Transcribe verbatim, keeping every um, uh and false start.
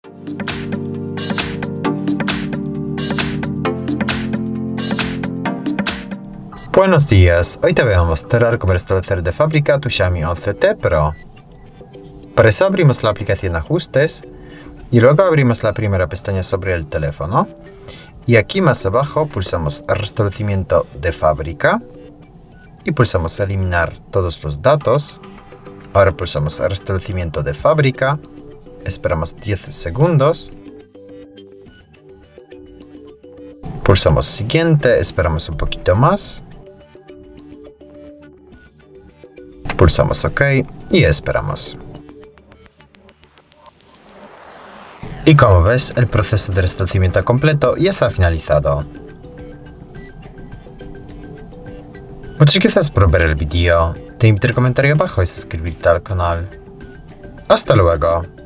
Buenos días, hoy te voy a mostrar cómo restablecer de fábrica tu Xiaomi once T Pro. Para eso abrimos la aplicación Ajustes y luego abrimos la primera pestaña sobre el teléfono. Y aquí más abajo pulsamos Restablecimiento de fábrica y pulsamos Eliminar todos los datos. Ahora pulsamos Restablecimiento de fábrica, esperamos diez segundos. Pulsamos Siguiente, esperamos un poquito más. Pulsamos OK y esperamos. Y como ves, el proceso de restablecimiento completo ya se ha finalizado. Muchas gracias por ver el vídeo. Te invito a comentar abajo y suscribirte al canal. Hasta luego.